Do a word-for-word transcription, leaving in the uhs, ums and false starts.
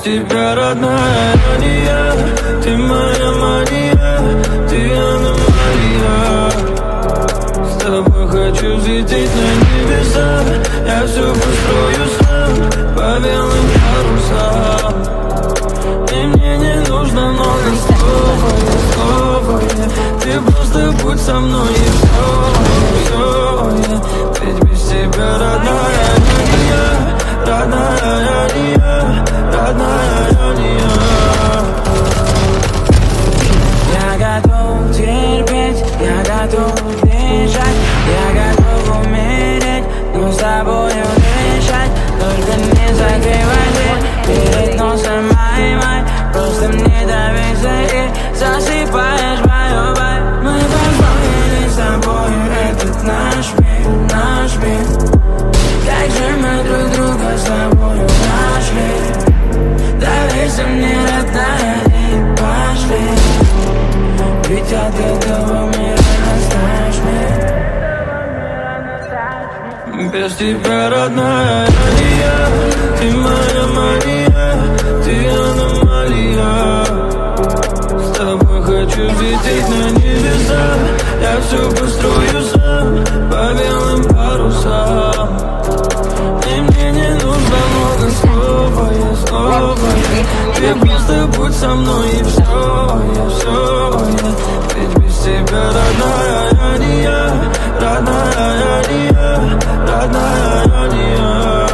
тебя, родная, я не я. Ты моя Мария, ты аномалия. С тобой хочу взлететь на небеса. Я все построю сам по белым парусам. И мне не нужно много слов, слов. Ты просто будь со мной и все, все. Ведь без тебя, родная, я не я. Родная, я не я. Родная, я не я. Я готов терпеть, я готов бежать, я готов умереть, но с тобою дышать. Только не закрывай дверь перед носом моей, май. Просто мне доверься и засыпаешь мою боль. Мы построили с тобою этот наш мир, наш мир. Как же мы друг друга с тобою нашли. Доверься мне, родная, и пошли. Ведь от этого мира оставь меня. Без тебя, родная, я не я. Ты моя Мария, ты аномалия. С тобой хочу взлететь на небеса. Я все построю сам по белым парусам. И мне не нужно много слов, я слова. Ты просто будь со мной и все, я все, я. Ведь без тебя, родная, я не я. Родная, я не я. Родная, я не я.